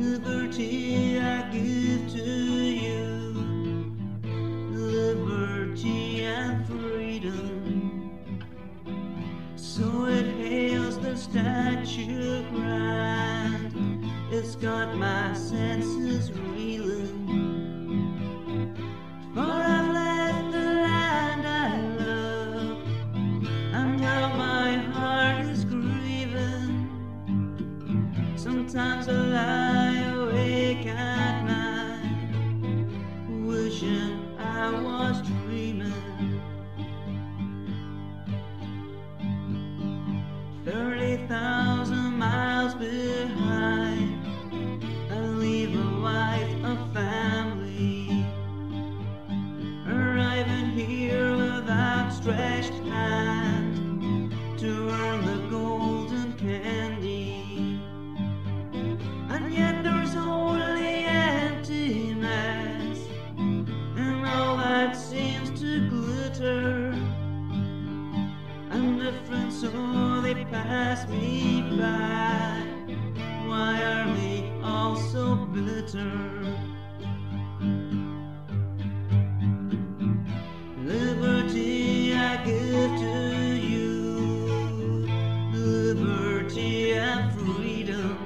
Liberty I give to you, liberty and freedom. So it hails the statue grand, it's got my senses reeling. For I've left the land I love, and now my heart is grieving. Sometimes I lie awake at night, wishing I was dreaming. 30,000 miles behind, I leave a wife, a family, arriving here with outstretched hand to earn the golden candy. And yet there's only emptiness in all that seems to glitter, and different so they pass me by. Why are they all so bitter? Liberty I give to you, liberty and freedom.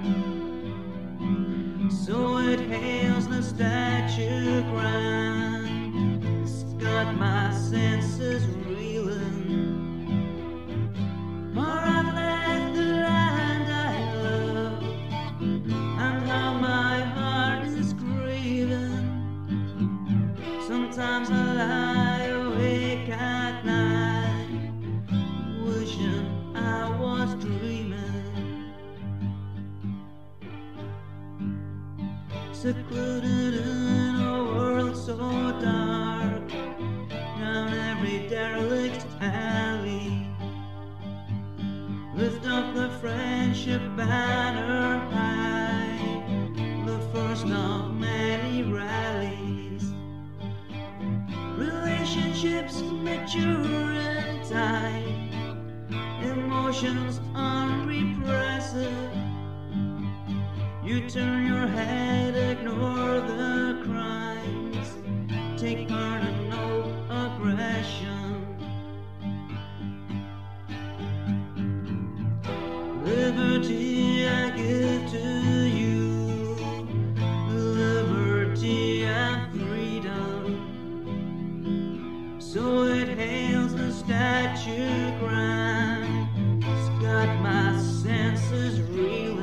So it hails the statue grand, it's got my senses reeling. For I've left the land I love, and how my heart is grieving. Sometimes I lie awake at night, wishing I was dreaming. Secluded in a world so dark, down every derelict alley, lift up the friendship banner high, the first of many rallies. Relationships mature in time, emotions unrepressive. You turn your head, ignore the crimes, take part in no aggression. Liberty I give to you, liberty and freedom. So it hails the statue grand, it's got my senses reeling.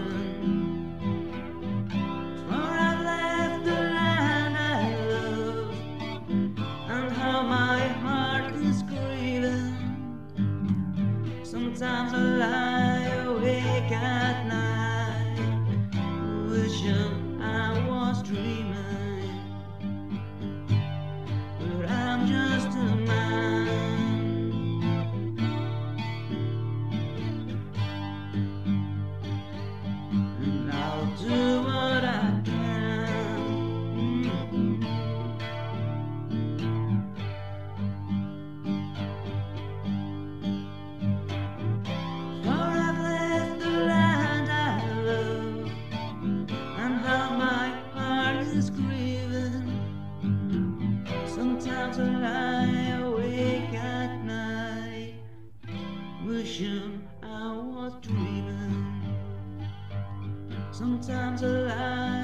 For I've left the land I love, and how my heart is grieving. Sometimes I lie awake at night, wishing I was dreaming, but I'm just a man. And I'll do what I can. For I've left the land I love, and how my heart is grieving. Sometimes I lie awake at night, wishing I was dreaming. Sometimes I lie